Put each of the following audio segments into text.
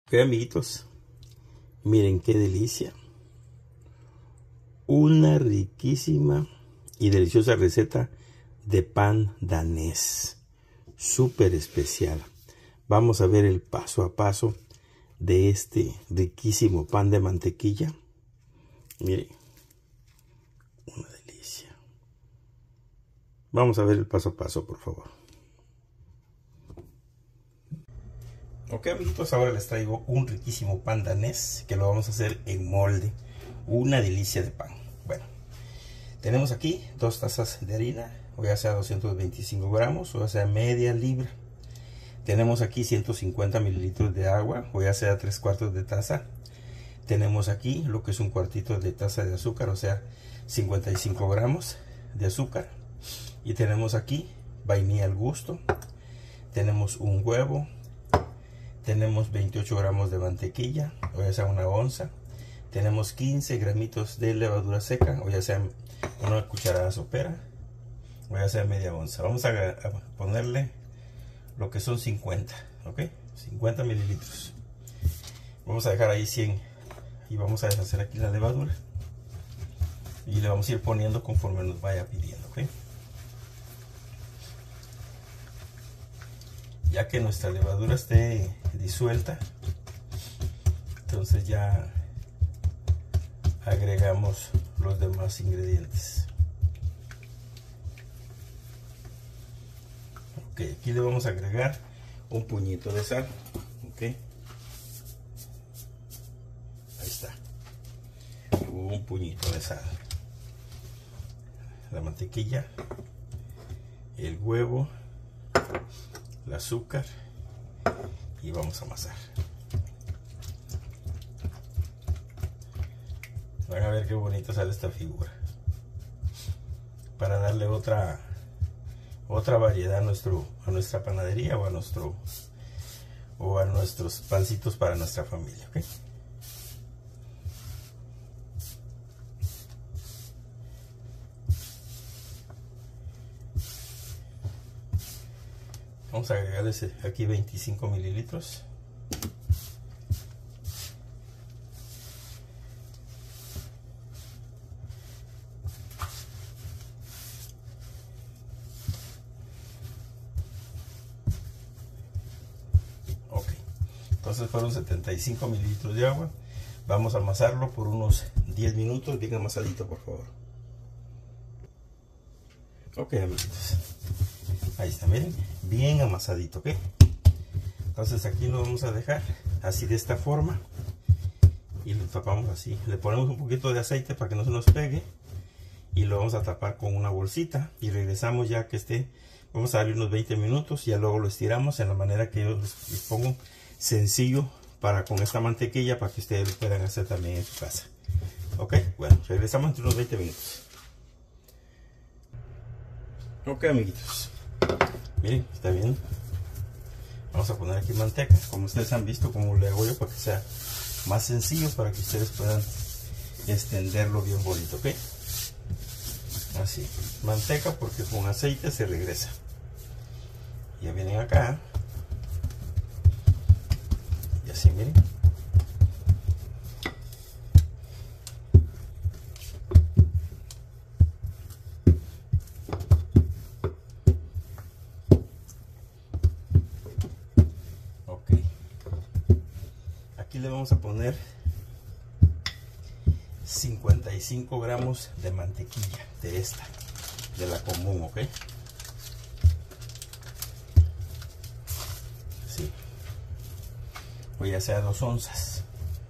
Ok, amiguitos, miren qué delicia. Una riquísima y deliciosa receta de pan danés. Súper especial. Vamos a ver el paso a paso de este riquísimo pan de mantequilla. Miren, una delicia. Vamos a ver el paso a paso, por favor. Ok, amiguitos, ahora les traigo un riquísimo pan danés que lo vamos a hacer en molde. Una delicia de pan. Bueno, tenemos aquí 2 tazas de harina, o ya sea 225 gramos, o ya sea media libra. Tenemos aquí 150 mililitros de agua, o ya sea 3/4 de taza. Tenemos aquí lo que es 1/4 de taza de azúcar, o sea 55 gramos de azúcar. Y tenemos aquí vainilla al gusto. Tenemos un huevo. Tenemos 28 gramos de mantequilla, o ya sea 1 onza. Tenemos 15 gramitos de levadura seca, o ya sea 1 cucharada sopera, o ya sea media onza. Vamos a ponerle lo que son 50, ¿ok? 50 mililitros. Vamos a dejar ahí 100 y vamos a deshacer aquí la levadura. Y le vamos a ir poniendo conforme nos vaya pidiendo, ¿ok? Ya que nuestra levadura esté disuelta, entonces ya agregamos los demás ingredientes. Ok, aquí le vamos a agregar un puñito de sal. Ok, ahí está, un puñito de sal, la mantequilla, el huevo, el azúcar, y vamos a amasar. Van a ver qué bonito sale esta figura, para darle otra variedad a nuestra panadería, o a nuestros pancitos para nuestra familia, ¿okay? Vamos a agregarles aquí 25 mililitros. Ok, entonces fueron 75 mililitros de agua. Vamos a amasarlo por unos 10 minutos, bien amasadito, por favor. Ok, amiguitos, ahí está, miren, bien amasadito, ¿ok? Entonces aquí lo vamos a dejar así, de esta forma, y lo tapamos así. Le ponemos un poquito de aceite para que no se nos pegue, y lo vamos a tapar con una bolsita, y regresamos ya que esté. Vamos a darle unos 20 minutos y ya luego lo estiramos en la manera que yo les pongo, sencillo para con esta mantequilla, para que ustedes lo puedan hacer también en su casa. Ok, bueno, regresamos entre unos 20 minutos. Ok, amiguitos, miren, está bien. Vamos a poner aquí manteca, como ustedes han visto cómo le hago yo, para que sea más sencillo, para que ustedes puedan extenderlo bien bonito, ¿ok? Así, manteca, porque con aceite se regresa. Ya vienen acá, y así, miren. Aquí le vamos a poner 55 gramos de mantequilla, de esta, de la común, ¿ok? Sí. O ya sea 2 onzas.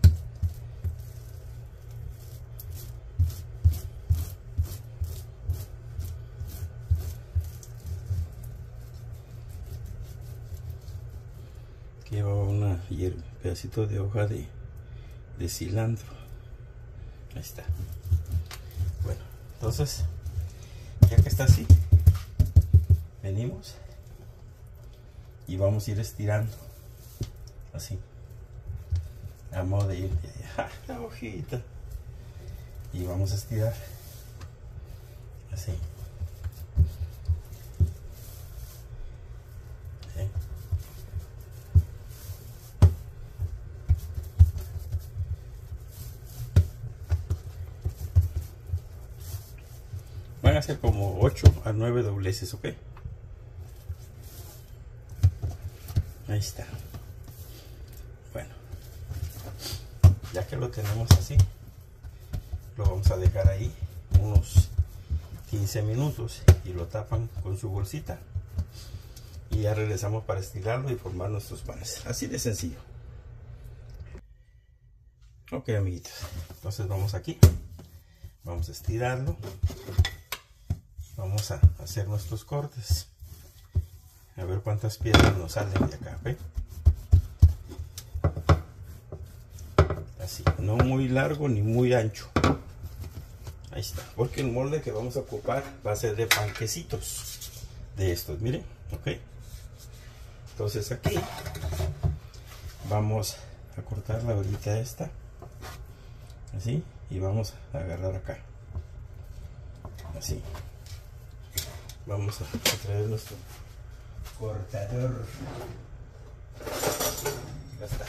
Aquí lleva un pedacito de hoja de cilantro. Ahí está. Bueno, entonces ya que está así, venimos y vamos a ir estirando así, a modo de ir la hojita, y vamos a estirar así. a ser como 8 a 9 dobleces, ok. Ahí está. Bueno, ya que lo tenemos así, lo vamos a dejar ahí unos 15 minutos y lo tapan con su bolsita y ya regresamos para estirarlo y formar nuestros panes, así de sencillo. Ok, amiguitos, entonces vamos aquí, vamos a estirarlo, vamos a hacer nuestros cortes, a ver cuántas piezas nos salen de acá, ¿ve? Así, no muy largo ni muy ancho. Ahí está, porque el molde que vamos a ocupar va a ser de panquecitos de estos, miren, ok. Entonces aquí vamos a cortar la orillita esta, así, y vamos a agarrar acá, así. Vamos a traer nuestro cortador. Ya está.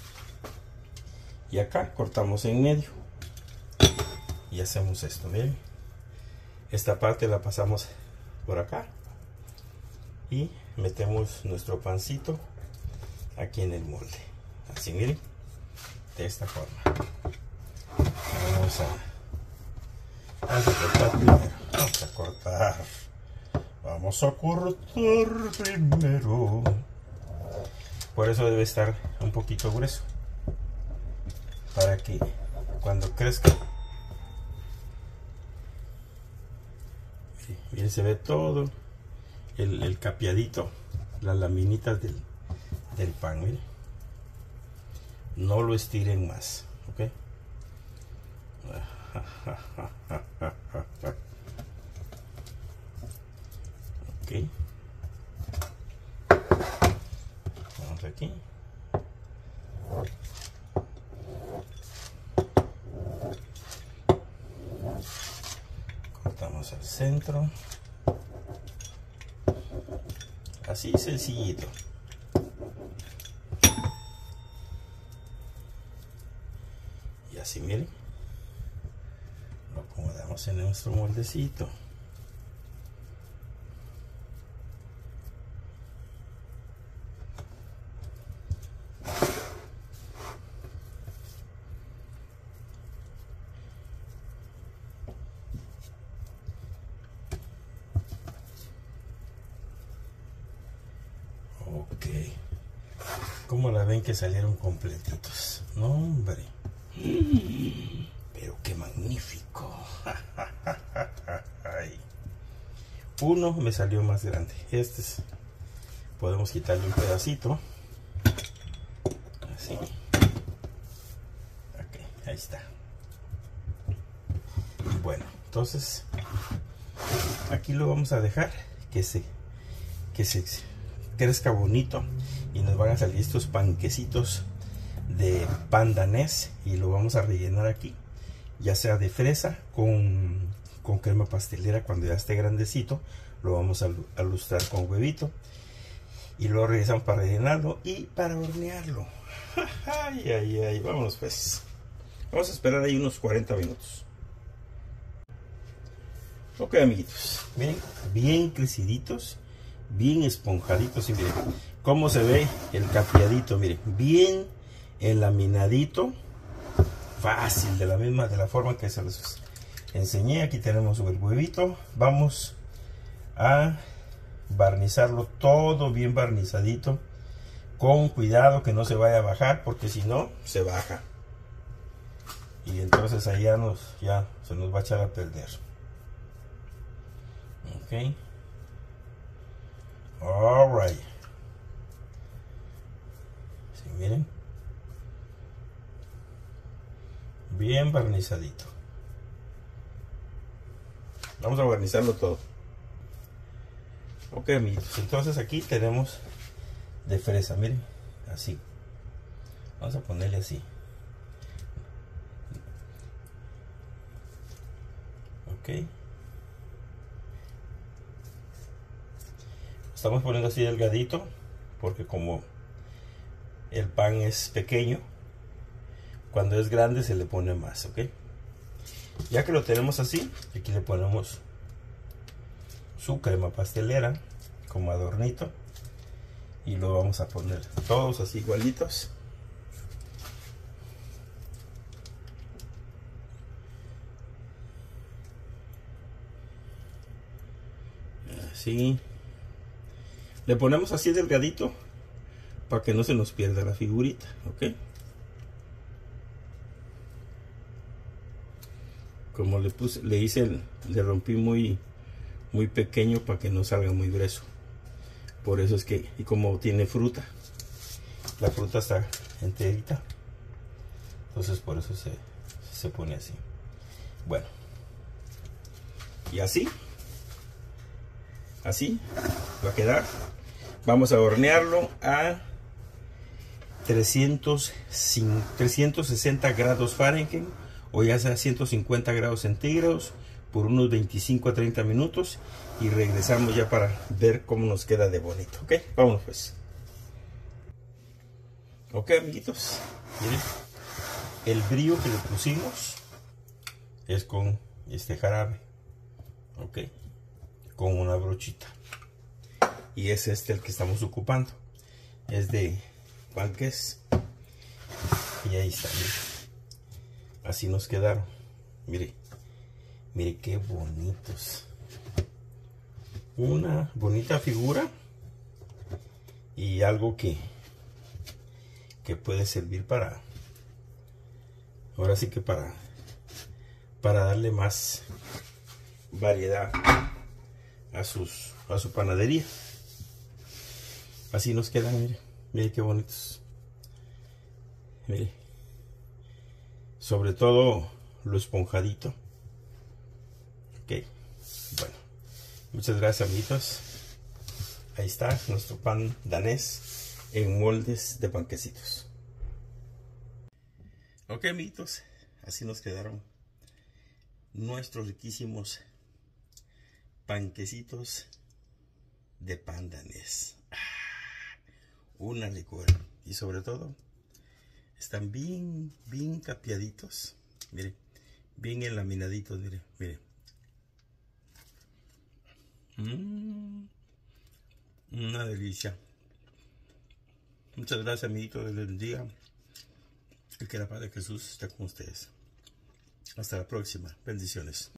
Y acá cortamos en medio. Y hacemos esto, miren. Esta parte la pasamos por acá. Y metemos nuestro pancito aquí en el molde. Así, miren. De esta forma. Vamos a cortar primero. Vamos a cortar. Vamos a cortar primero. Por eso debe estar un poquito grueso. Para que cuando crezca, miren, se ve todo el capeadito, las laminitas del pan, miren. No lo estiren más, ok. Ok, vamos aquí. Cortamos al centro, así sencillito. Y así, miren, lo acomodamos en nuestro moldecito. Ok, como la ven que salieron completitos. No, hombre, pero qué magnífico. Uno me salió más grande. Este es, podemos quitarle un pedacito así. Ok, ahí está. Bueno, entonces aquí lo vamos a dejar que se crezca bonito y nos van a salir estos panquecitos de pan danés y lo vamos a rellenar aquí, ya sea de fresa con crema pastelera. Cuando ya esté grandecito lo vamos a lustrar con huevito y luego regresamos para rellenarlo y para hornearlo. Ay, ay, ay, vámonos pues, vamos a esperar ahí unos 40 minutos. Ok, amiguitos, miren, bien creciditos, bien esponjaditos, y miren cómo se ve el capeadito, miren, bien enlaminadito, fácil, de la forma que se les enseñé. Aquí tenemos el huevito, vamos a barnizarlo todo bien barnizadito, con cuidado que no se vaya a bajar, porque si no se baja y entonces ahí ya se nos va a echar a perder. Ok, alright. Sí, miren, bien barnizadito. Vamos a barnizarlo todo. Ok, amigos, entonces aquí tenemos de fresa, miren, así. Vamos a ponerle así. Ok, estamos poniendo así delgadito porque como el pan es pequeño, cuando es grande se le pone más. Ok, ya que lo tenemos así, aquí le ponemos su crema pastelera como adornito. Y lo vamos a poner todos así igualitos. Así. Le ponemos así delgadito para que no se nos pierda la figurita, ¿ok? Como le rompí muy pequeño para que no salga muy grueso. Por eso es que, y como tiene fruta, la fruta está enterita, entonces por eso se pone así. Bueno, y así va a quedar. Vamos a hornearlo a 360 grados Fahrenheit, o ya sea 150 grados centígrados, por unos 25 a 30 minutos, y regresamos ya para ver cómo nos queda de bonito. Ok, vámonos pues. Ok, amiguitos, miren, el brillo que le pusimos es con este jarabe, ok, con una brochita, y es el que estamos ocupando, es de Banqués, y ahí está, miren. Así nos quedaron, mire qué bonitos, una bonita figura y algo que puede servir para, ahora sí que para darle más variedad a su panadería. Así nos quedan, mire qué bonitos, mire, sobre todo lo esponjadito. Ok, bueno, muchas gracias, amiguitos. Ahí está nuestro pan danés en moldes de panquecitos. Ok, amiguitos, así nos quedaron nuestros riquísimos panquecitos de pan danés. Una licor, y sobre todo están bien capeaditos, mire, bien enlaminaditos, mire. Una delicia. Muchas gracias, amiguitos, Dios les bendiga, y que la paz de Jesús esté con ustedes. Hasta la próxima, bendiciones.